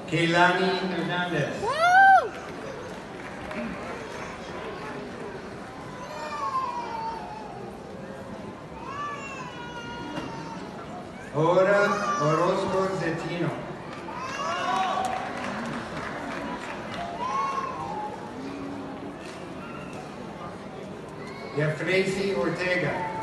Keilani Hernandez. Woo! Ora Orozco Zetino. Yafresi Ortega.